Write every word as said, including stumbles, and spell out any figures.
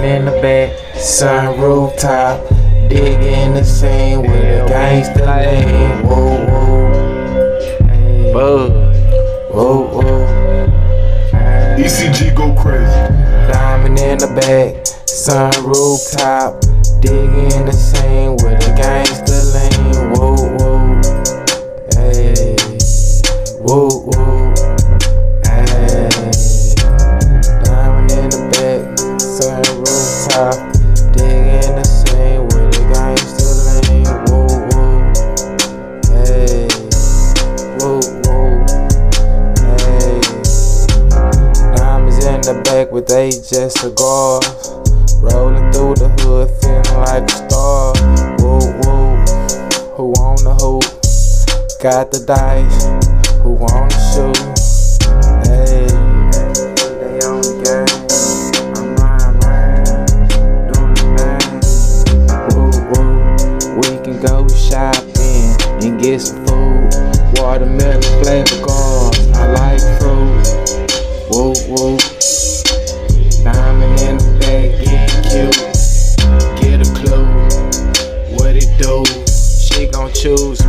in the back, sunroof top, digging the scene with a gangsta lean. Whoa, whoa, hey. Bud. Whoa, whoa, hey. E C G go crazy. Diamond in the back, sunroof top, digging the scene with a gangsta lean. Whoa, whoa, hey. Whoa, whoa, hey. Diamond in the back, sunroof top, digging the scene with a gangsta lean. Whoa, whoa, hey. Whoa, whoa, hey. Diamonds in the back with A J cigars, rolling through the hood feeling like a star. Whoa, whoa, who on the hoop? Got the dice, who on the shoe? Hey, they on the game, I'm riding around, doing the thing. Whoa, whoa, we can go shopping and get some food. Watermelon flavor cars, I like fruit. Whoa, whoa, diamond in the back, getting cute. Get a clue, what it do? She gon' choose